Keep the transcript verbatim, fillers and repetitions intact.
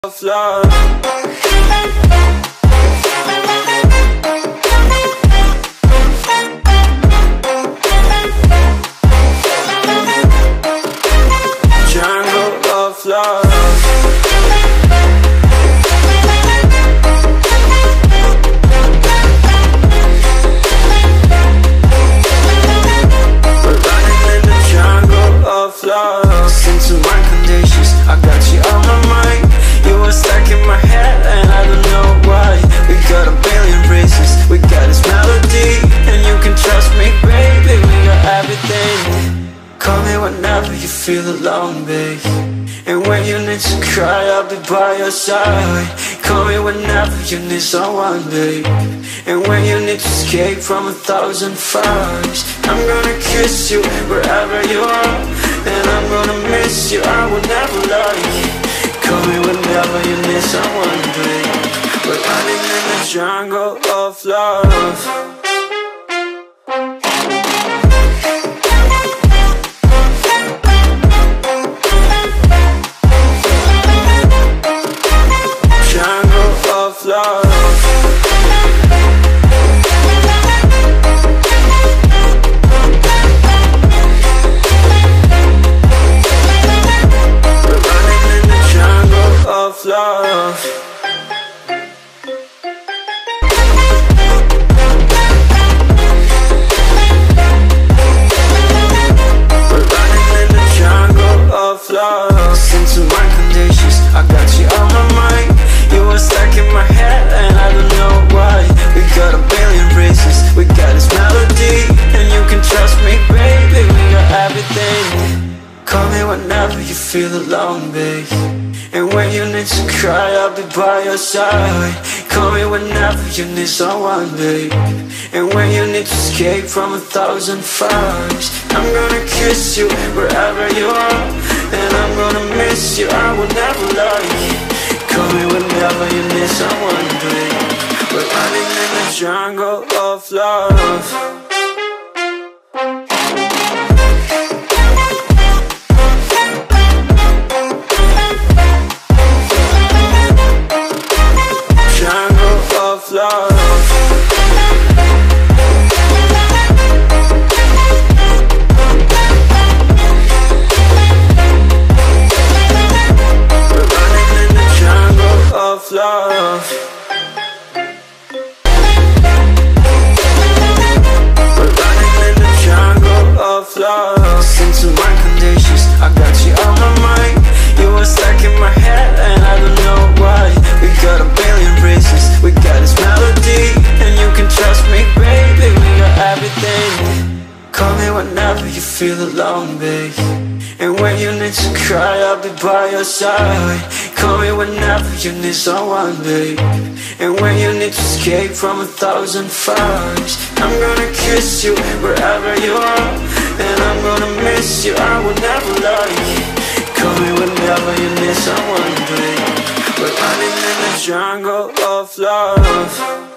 of love. Jungle of love. We're running in the jungle of love. Listen to my conditions, I got you on my mind. You were stuck in my head and I don't know why. We got a billion reasons, we got this melody, and you can trust me, baby, we got everything. Call me whenever you feel alone, babe, and when you need to cry, I'll be by your side. Call me whenever you need someone, babe, and when you need to escape from a thousand fires. I'm gonna kiss you wherever you are, and I'm gonna miss you, I will never lie. Call me whenever you need someone, babe. We're running in the jungle of love. Love. We're running in the jungle of love. We're running in the jungle of love. Listen to my conditions, I got you on my mind. You were stuck in my head and I don't know why. We got a billion reasons, we got this melody, and you can trust me, baby, we got everything. Call me whenever you feel alone, babe, and when you need to cry, I'll be by your side. Call me whenever you need someone, babe, and when you need to escape from a thousand fires. I'm gonna kiss you wherever you are, and I'm gonna miss you, I will never lie. Call me whenever you need someone, babe. We're running in the jungle of love. Jungle of love. Of love. We're running in the jungle of love. Listen to my conditions, I got you on my mind. You were stuck in my head and I don't know why. We got a billion reasons, we got this melody, and you can trust me, baby, we got everything. Call me whenever you feel alone, babe, and when you need to cry, I'll be by your side. Call me whenever you need someone, babe, and when you need to escape from a thousand fires. I'm gonna kiss you wherever you are, and I'm gonna miss you, I will never lie. Call me whenever you need someone, babe. We're running in the jungle of love.